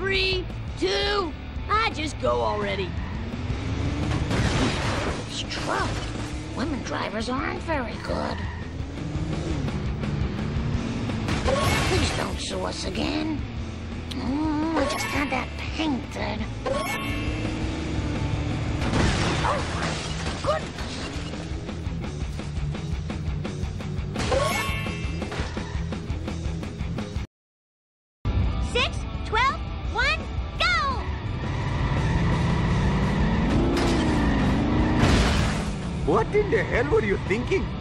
3, 2, just go already. It's true. Women drivers aren't very good. Please don't sue us again. I just had that painted. Oh my goodness! 6, 12, 1, go! What in the hell were you thinking?